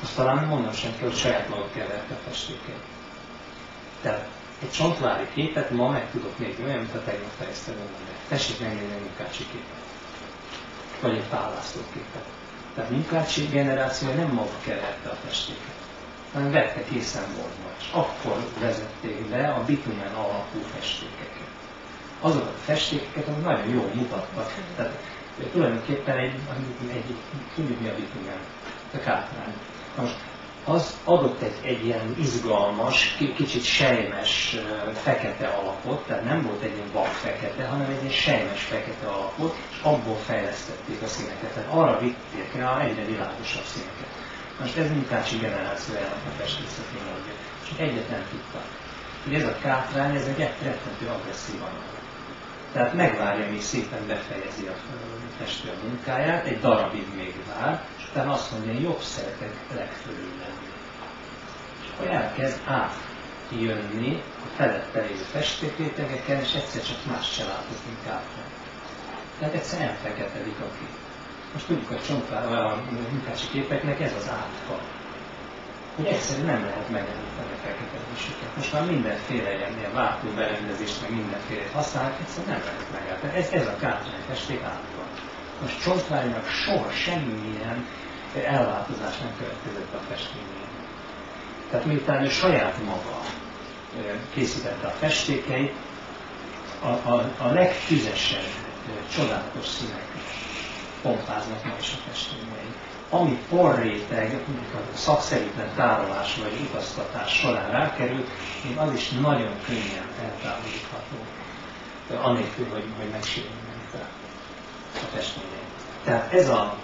azt talán mondom sem kell, hogy saját maguk keverte a festéket. Tehát egy csontvári képet ma meg tudok nézni, olyan, mint a tegnap fejeztem meg. Tessék megnézni egy Munkácsi képet. Vagy egy Pál László képet. Tehát Munkácsi generációja nem maga keverte a festéket, hanem vette, készen volt ma, és akkor vezették be a bitumen alapú festékeket. Azokat a festékeket, amik nagyon jól mutattak. Tehát tulajdonképpen tudjuk mi a bitumen, a kátrány. Most az adott egy ilyen izgalmas, kicsit sejmes fekete alapot, tehát nem volt egy ilyen vak fekete, hanem egy ilyen sejmes fekete alapot, és abból fejlesztették a színeket. Tehát arra vitték rá egyre világosabb színeket. Most ez Munkácsi generációjának a festészeti módja. Csak egyet nem tudtak. Hogy ez a kátrány, ez egy rettentő agresszív anyag. Tehát megvárja, míg szépen befejezi a festő a munkáját, egy darabig még vár, és utána azt mondja, hogy jobb szeretek legfölül lenni. És akkor elkezd átjönni a felette lévő festékrétegeken, és egyszer csak más se látok, mint kátrány. Tehát egyszer elfeketedik a kép. Most tudjuk, a Munkácsi képeknek ez az átka. Hogy egyszerűen nem lehet megemlíteni a feketedésüket. Most már mindenféle ilyen vákum berendezést, meg mindenfélét használnak, egyszerűen nem lehet megállítani. Ez a kátrányfesték átka. Most Csontvárinak soha semmilyen elváltozás nem következett a festményén. Tehát miután ő saját maga készítette a festékeit, a legtüzesebb, csodálatos színek pompáznak ma is a festményei. Ami porréteg, a szakszerűtlen tárolás vagy utaztatás során rákerül, még az is nagyon könnyen eltávolítható, anélkül, hogy megsérülnek a festményei. Tehát ez a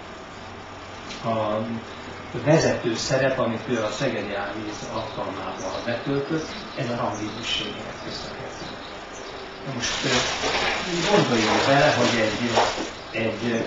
vezető szerep, amit ő a Szegedi Árvíz alkalmával betöltött, ez a rangvízűségének köszönhető. Most gondoljunk bele, hogy egy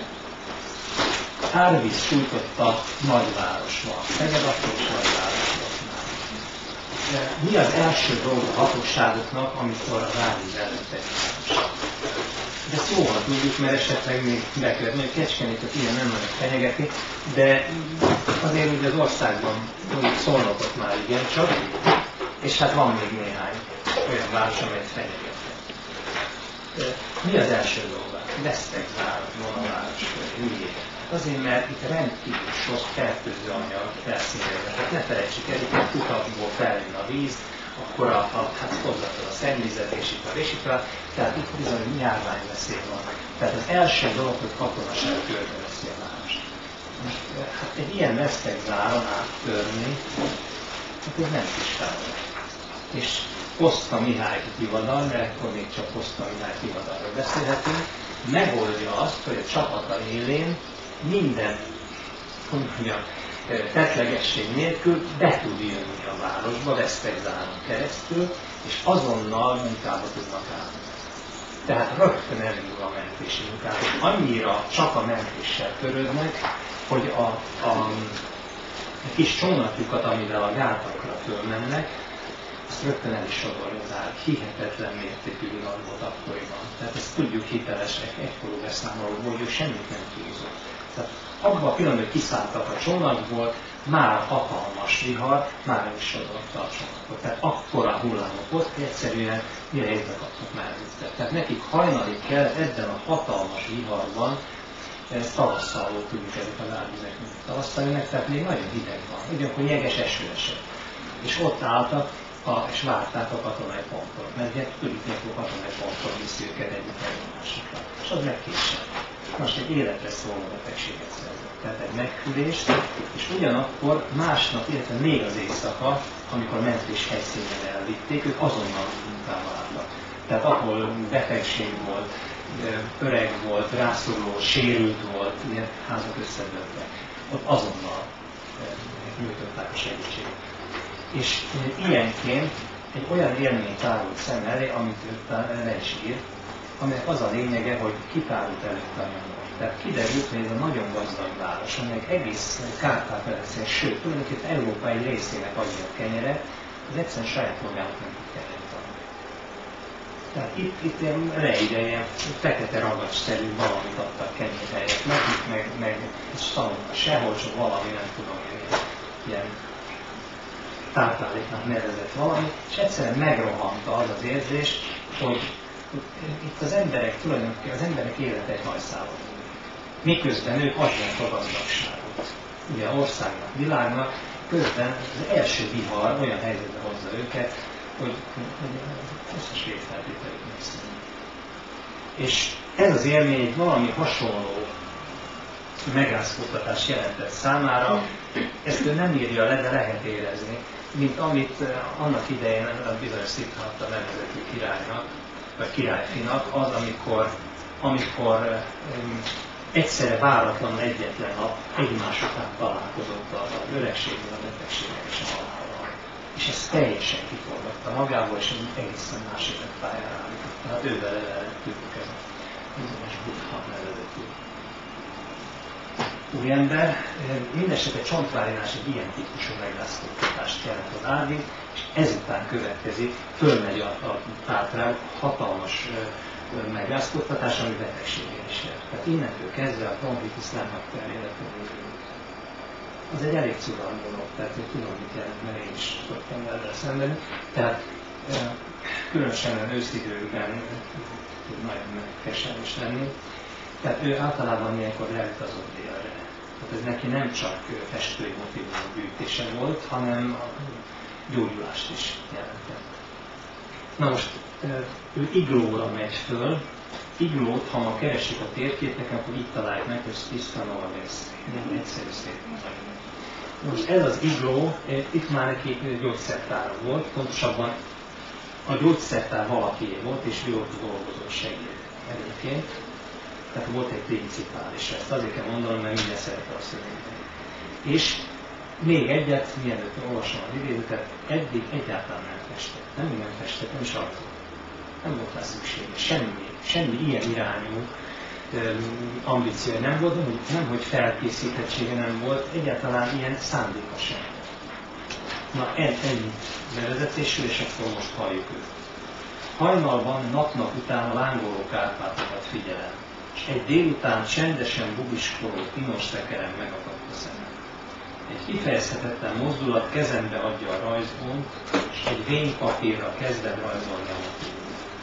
árvíz sújtotta nagyváros van. Szeged akkor is nagyváros volt már. Mi az első dolog a hatóságoknak, amikor az árvíz előtt egy város? De ezt jóval tudjuk, mert esetleg még bekövetni, hogy Kecskemétet ilyen nem nagyon fenyegeti, de azért ugye az országban mondjuk Szolnokot már igencsak, és hát van még néhány olyan város, amelyet fenyeget. Mi az első dolga? Vesztegváros, vonaváros, hülyék. Azért, mert itt rendkívül sok fertőző anyag felszínezett. Tehát ne felejtsük el, hogy kutakból feljön a víz, akkor hát hozzátul a szennyvizet, és itt a tehát itt bizony járványveszély van. Tehát az első dolog, hogy katonaság körülveszi a várost. Most hát egy ilyen vesztegváron áttörni, hát ez nem kis feladat. És Poszta Mihály Tivadar, mert akkor még csak Poszta Mihály Tivadarról beszélhetünk, megoldja azt, hogy a csapata élén minden, hogy mondjam, tetlegesség nélkül be tud jönni a városba, Vesztegváron keresztül, és azonnal munkába tudnak állni. Tehát rögtön elindul a mentési munkát. Annyira csak a mentéssel törődnek, hogy a kis csónakjukat, amivel a gátakra fölmennek, azt rögtön el is sodorja az ár. Hihetetlen mértékű vihar volt akkoriban. Tehát ezt tudjuk hitelesek, egykorú beszámolóból, hogy ő semmit nem túlzott. Tehát abban a pillanatban, hogy kiszálltak a csónakból, már hatalmas vihar, már el is sodorta a csónakot. Tehát akkora hullámok volt, hogy egyszerűen mire észre kaptak már vízbe. Tehát nekik hajnalig kell ebben a hatalmas viharban, tavasszal volt, tudjuk ezek az árvizek, mint tavasszal jönnek, tehát még nagyon hideg van. Ugyanakkor jeges eső esett. És ott álltak, és várták a katonai pontot, mert ugye tudjuk, hogy a katonai ponton viszi őket egyik másikra. És az megkésett. Most egy életre szóló betegséget szerzett. Tehát egy meghűlést, és ugyanakkor másnap, illetve még az éjszaka, amikor mentés helyszínen elvitték, ők azonnal munkába álltak. Tehát ahol betegség volt, öreg volt, rászoruló, sérült volt, ilyen házak összedőltek. Ott azonnal nyújtották a segítséget. És ilyenként egy olyan élmény tárult szem elé, amit ő le is írt, aminek az a lényege, hogy kitárult előtt a nyomor. Tehát kiderült, hogy ez a nagyon gazdag város, amelyek egész Kárpát-medencén, sőt, tulajdonképpen Európa egy részének adja a kenyeret, az egyszerűen saját magának nem tud kenyeret adni. Tehát itt ilyen reideje, fekete ragacsszerű valamit adtak kenyérhelyet nekik, meg és tanulnak sehol, csak valami, nem tudom, ilyen tápláléknak nevezett valami, és egyszerűen megrohanta az az érzés, hogy itt az emberek tulajdonképpen az emberek élete egy hajszálon. Miközben ők adják a gazdagságot. Ugye országnak, világnak, közben az első vihar olyan helyzetbe hozza őket, hogy összes végfeltételük megszűnik. És ez az élmény egy valami hasonló megrázkódtatást jelentett számára, ezt ő nem írja le, de lehet érezni, mint amit annak idején a bizonyos Szidhartha nevezetű királynak, vagy királyfinak az, amikor egyszerre váratlanul egyetlen nap egymás után találkozott az öregséggel, a betegséggel és a halállal. És ez teljesen kiforgatta magából, és egy egészen más életpályára állított. Tehát ővel ellettük ez a bizonyos Buddha nevezetű úriember. Mindenesetre Csontvárinás egy ilyen típusú megrázkódtatást kellett az árni, és ezután következik, fölmegy a tátrán hatalmas megrázkódtatás, ami betegséggel is jár. Tehát innentől kezdve a bronchitis lemhatja el életmódot. Az egy elég cugalmi dolog, tehát hogy tudom, mit jelent, mert én is szoktam ezzel szenvedni. Tehát különösen őszidőkben tud nagyon keserves lenni. Tehát ő általában ilyenkor elutazott délre. Tehát ez neki nem csak festői motivumok gyűjtése volt, hanem a gyógyulást is jelentett. Na most ő Iglóra megy föl. Iglót, ha ma keresik a térképeken, akkor itt találjuk meg, hogy Tiszta Novavész. Ilyen egyszerű szép. Most ez az Igló, itt már neki gyógyszertára volt, pontosabban a gyógyszertár valakié volt, és ő ott dolgozott segéd egyébként. Tehát volt egy principális, ezt azért kell mondanom, mert minden szerette a szövegben. És még egyet, mielőtt olvasom az idézetet, eddig egyáltalán nem festett. Nem festett, nem is rajzolt. Nem volt rá szüksége. Semmi ilyen irányú ambíciója nem volt, nem hogy felkészítettsége nem volt, egyáltalán ilyen szándéka sem. Na, ennyi bevezetésül, és akkor most halljuk őt. Hajnalban, napnak után a lángoló Kárpátokat figyelem, és egy délután csendesen bubiskoló pinos szekerem megakadt a szemem. Egy kifejezhetetlen mozdulat kezembe adja a rajzgónt, és egy vénypapírra kezdem rajzolni a motívumot.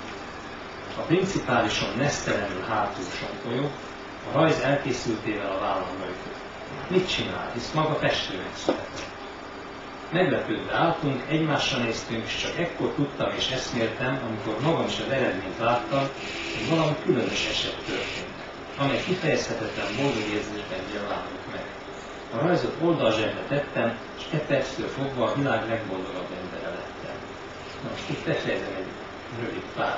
A principálison nesztelenül hátul sonkolyog, a rajz elkészültével a vállamra ütött. Mit csinál, hisz maga festőnek született. Meglepődve álltunk, egymásra néztünk, és csak ekkor tudtam és eszméltem, amikor magam is az eredményt láttam, hogy valami különös eset történt, amely kifejezhetetlen boldog érzésben nyilvánult meg. A rajzot oldalzsebbe tettem, és e perctől fogva a világ legboldogabb embere lettem. Na most itt befejezem egy rövid pár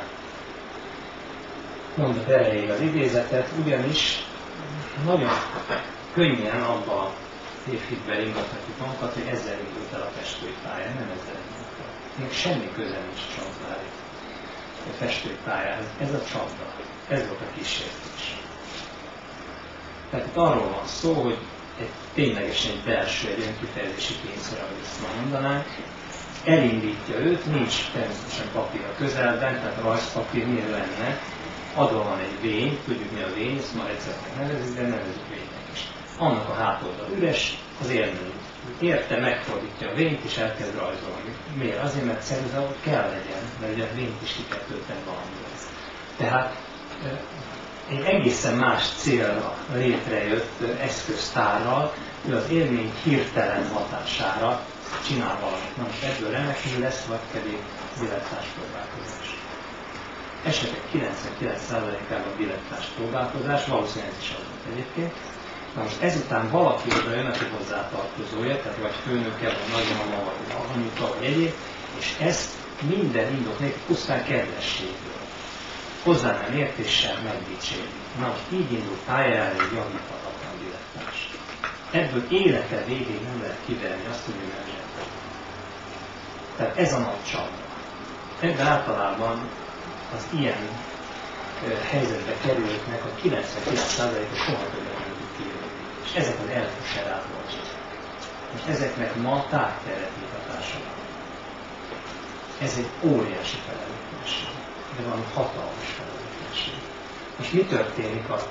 mondat erejéig az idézetet, ugyanis nagyon könnyen abba a tévhitbe ringathatjuk magunkat, hogy ezzel indult el a festői pályán, nem ezzel indult el. Még semmi köze nincs Csontvári a festői pályához. Ez a csapda, ez volt a kísértés. Tehát itt arról van szó, hogy ténylegesen egy belső, egy önkifejezési kényszer, ahogy ezt ma mondanánk, elindítja őt, nincs természetesen papír a közelben, tehát rajzpapír miért lenne, adva van egy vény, tudjuk mi a vény, ezt ma receptnek nevezik, de nevezik vénynek is. Annak a hátoldal üres, az élmény. Érte, megfordítja a vényt, és elkezd rajzolni. Miért? Azért, mert szerintem ott kell legyen, mert ugye a vényt is ki kell tölteni valamire. Tehát egy egészen más célra létrejött eszköztárral, ő az élmény hirtelen hatására csinál valamit. Na most ebből remekül lesz, vagy pedig dilettáns próbálkozás. Esetek 99%-ában dilettáns próbálkozás, valószínűleg ez is az volt egyébként. Na most ezután valaki oda jön, aki hozzátartozója, tehát vagy főnöke, vagy nagymama, vagy anyuka, vagy egyéb, és ezt minden indok nélkül pusztán kedvességből. Hozzá nem értéssel megdicséri. Na most így indul pályára egy javíthatatlan dilettáns. Ebből élete végéig nem lehet kiverni azt, hogy ő nem zsebben. Tehát ez a nagy csapda. Ebben általában az ilyen helyzetbe kerülőknek a 99%-a soha többet nem tud kijönni. És ezek az elfuserált voltak. Most ezeknek ma tárgytereti hatása van. Ez egy óriási felelőtlenség, de valami hatalmas felelőtlenség. Most mi történik a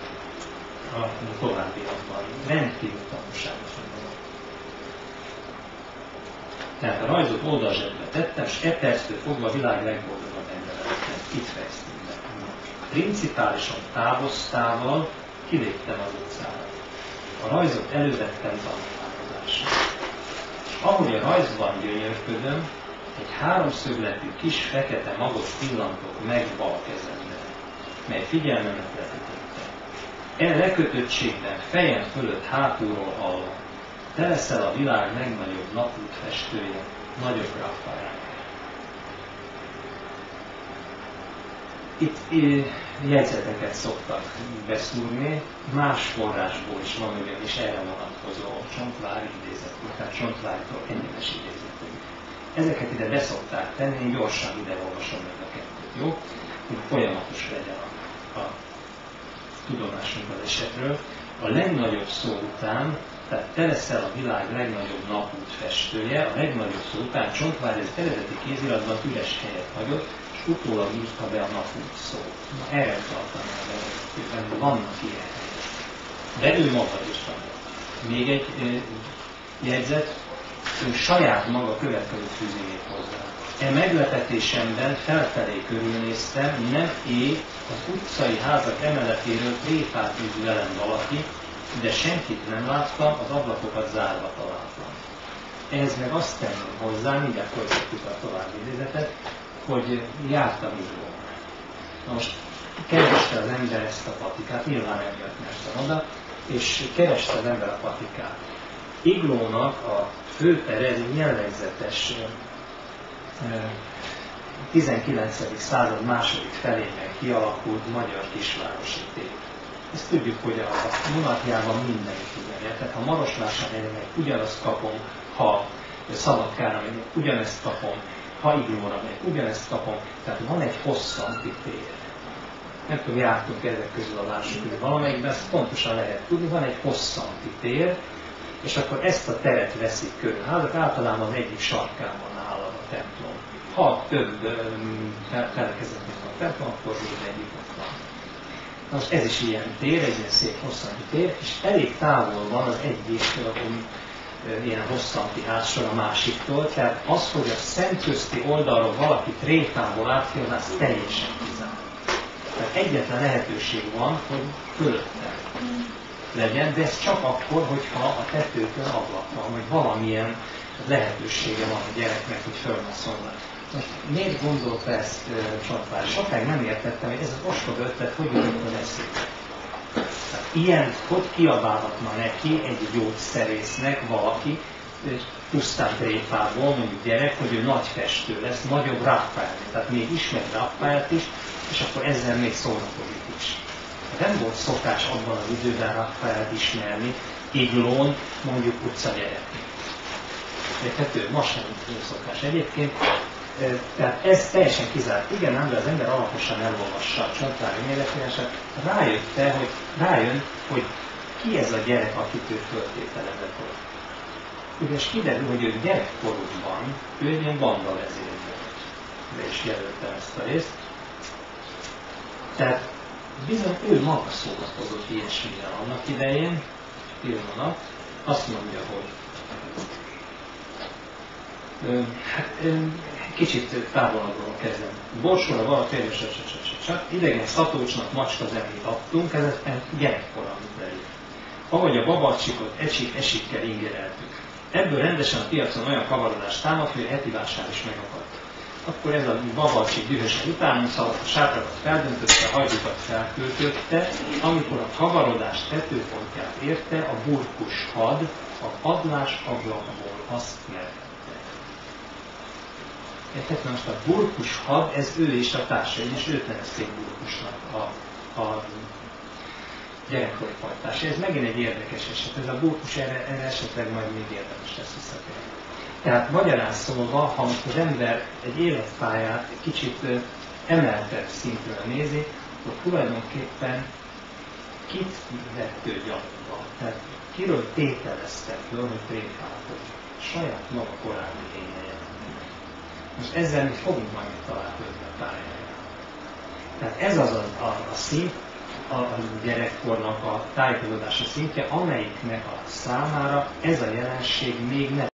továbbiakban? Rendkívül tanulságos dolog. Tehát a rajzot oldalzsebbe tettem, és perctől fogva a világ legboldogabb embere lettem. Itt fejeztem be. Principálisan távoztával kiléptem az utcára. A rajzot elővettem tanulmányozásra. És ahogy a rajzban gyönyörködöm, egy háromszögletű kis fekete magot pillantok meg bal kezemben, mely figyelmemet lekötötte. Lekötöttségben fejem fölött hátulról hallom. Te leszel a világ legnagyobb napútfestője, nagyobb Raffaele. Itt jegyzeteket szoktak beszúrni, más forrásból is van ugyanis erre vonatkozó Csontváry idézetű, tehát Csontvárytól egyenes idézetű. Ezeket ide beszokták tenni, én gyorsan ide olvasom meg a kettőt, jó? Hogy folyamatos legyen a tudomásunk az esetről. A legnagyobb szó után, tehát te leszel a világ legnagyobb napútfestője, a legnagyobb szó után Csontváry az eredeti kéziratban üres helyet hagyott, és utólag írta be a napút szót. Na, erre tartanám el, vannak ilyen helyek. De ő maga is tanul. Még egy jegyzet, ő saját maga következő fűzi még hozzá. E meglepetésemben felfelé körülnéztem, nem az utcai házak emeletéről tréfát üt velem valaki, de senkit nem láttam, az ablakokat zárva találtam. Ehhez meg azt tenném hozzá, mindjárt folytatjuk a további idézetet, hogy jártam Iglón. Na most kereste az ember ezt a patikát, nyilván emiatt mertem oda, és kereste az ember a patikát. Iglónak a főtere egy jellegzetes 19. század második felében kialakult magyar kisvárosi tér. Ezt tudjuk, hogy a monarchiában mindenki ugyanilyen. Tehát ha Marosvásárhelyen megyek, ugyanazt kapom, ha Szabadkára megyek, ugyanezt kapom, ha Iglóra megyek, ugyanezt kapom. Tehát van egy hosszanti tér. Nem tudom, jártunk ezek közül a városok közül valamelyikben, ezt pontosan lehet tudni, van egy hosszanti tér, és akkor ezt a teret veszik körül. Hát általában egyik sarkában áll a templom. Ha több felekezetnek van a templom, akkor úgy egyik ott van. Most ez is ilyen tér, egy ilyen szép hosszanti tér, és elég távol van az egyik ilyen hosszanti házsor a másiktól, tehát az, hogy a szemközti oldalról valaki tréfából átjön, az teljesen kizárt. Tehát egyetlen lehetőség van, hogy fölötte legyen, de ez csak akkor, hogyha a tetőtől ablak van, vagy valamilyen lehetősége van a gyereknek, hogy fölmasszolnak. Most miért gondolta ezt Csontváry? Sokáig nem értettem, hogy ez az ostoba ötlet hogy jutott a eszébe. Ilyen, hogy kiabálhatna neki egy gyógyszerésznek valaki, pusztán tréfából, mondjuk gyerek, hogy ő nagy festő lesz, nagyobb Raffaele, tehát még ismert Raffaelt is, és akkor ezzel még szórakozik is. Nem volt szokás abban az időben Raffaelt ismerni, Iglón, mondjuk utcagyereknek. Érthető? Ma sem szokás egyébként. Tehát ez teljesen kizárt. Igen, ám, de az ember alaposan elolvassa a Csontváry életírását, rájön, hogy ki ez a gyerek, akit ő föltételezett volt. Ugyanis kiderül, hogy ő gyerekkorukban, ő egy ilyen banda vezér volt. De is jelöltem ezt a részt. Tehát bizony ő maga szórakozott ilyesmire annak idején, pillanat, azt mondja, hogy kicsit távolabbról kezdem. Borsóra valaki idegen szatócsnak macska zenét adtunk, ez gyerekkor, amit belül. Ahogy a babacsikot esikkel ingereltük. Ebből rendesen a piacon olyan kavarodást támad, hogy a heti vásár is megakadt. Akkor ez a babacsik dühösen utánunk szaladt, a sátrakat feldöntötte, a hajdukat felköltötte, amikor a kavarodás tetőpontját érte, a burkus had a padlás ablakból azt mertette. Tehát most a burkus had, ez ő és a társai, és őt nevezték burkusnak a gyerekkori pajtásai. Ez megint egy érdekes eset. Ez a burkus erre esetleg majd még érdemes lesz visszatérni. Tehát magyarán szólva, ha az ember egy életpályát egy kicsit emeltebb szintről nézi, akkor tulajdonképpen kit vett ő gyanúba? Tehát kiről tételezte föl, hogy tréfálkodik? Saját maga korábbi énje. Most ezzel mi fogunk majd találkozni a pályáján. Tehát ez az a szint, a gyerekkornak a tájékozódási szintje, amelyiknek a számára ez a jelenség még nem